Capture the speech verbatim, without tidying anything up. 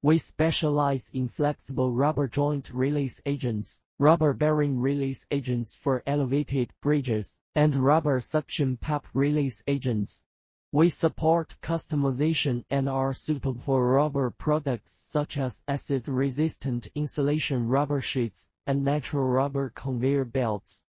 We specialize in flexible rubber joint release agents, rubber bearing release agents for elevated bridges, and rubber suction pump release agents. We support customization and are suitable for rubber products such as acid-resistant insulation rubber sheets and natural rubber conveyor belts.